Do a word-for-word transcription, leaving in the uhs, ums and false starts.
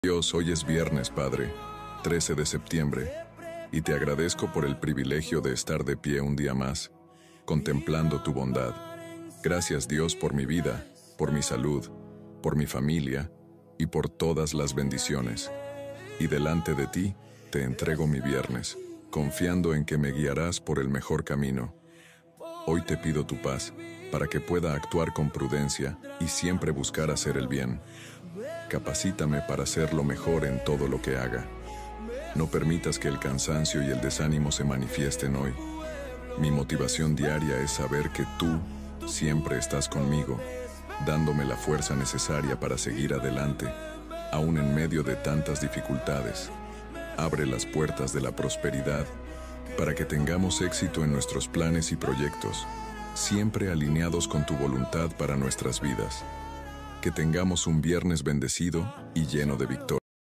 Dios, hoy es viernes, Padre, trece de septiembre, y te agradezco por el privilegio de estar de pie un día más, contemplando tu bondad. Gracias, Dios, por mi vida, por mi salud, por mi familia y por todas las bendiciones. Y delante de ti, te entrego mi viernes, confiando en que me guiarás por el mejor camino. Hoy te pido tu paz, para que pueda actuar con prudencia y siempre buscar hacer el bien. Capacítame para hacer lo mejor en todo lo que haga. No permitas que el cansancio y el desánimo se manifiesten hoy. Mi motivación diaria es saber que tú siempre estás conmigo, dándome la fuerza necesaria para seguir adelante, aún en medio de tantas dificultades. Abre las puertas de la prosperidad para que tengamos éxito en nuestros planes y proyectos, siempre alineados con tu voluntad para nuestras vidas. Que tengamos un viernes bendecido y lleno de victoria.